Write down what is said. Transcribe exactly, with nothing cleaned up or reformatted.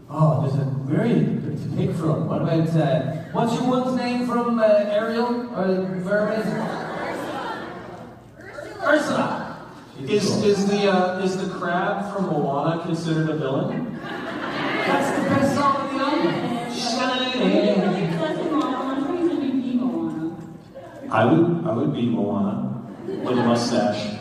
Oh, there's a myriad to pick from. What about, uh, what's your one's name from uh, Ariel? Or Mermaid? Ursula. Ursula. Is cool. is the uh, is the crab from Moana considered a villain? That's the best song of the album. I would I would be Moana with a mustache.